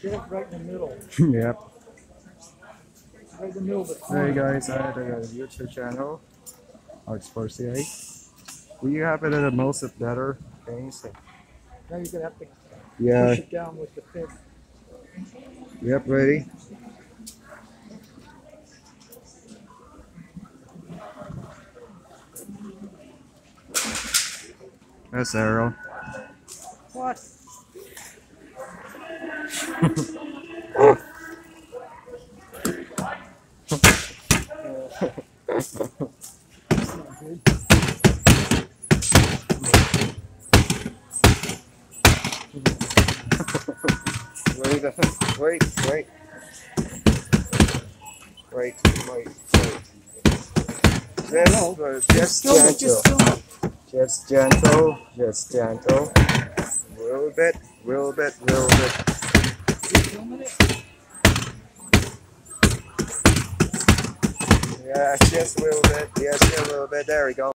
Get it right in the middle. Yep. Right in the middle of the corner. Hey guys, I have a YouTube channel, Arts4CA. We have it at most of better things. Now you're gonna have to Yeah. push it down with the fin. Yep, ready? That's arrow. What? That's not good. Wait, just gentle. Just gentle. Little bit. You filming it? Yeah, just a little bit. Yes, a little bit. There we go.